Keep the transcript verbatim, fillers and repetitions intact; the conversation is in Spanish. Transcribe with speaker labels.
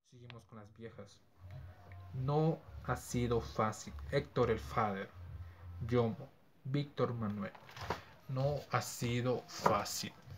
Speaker 1: Seguimos con las viejas. No ha sido fácil. Héctor el Father. Yomo. Víctor Manuel. No ha sido fácil.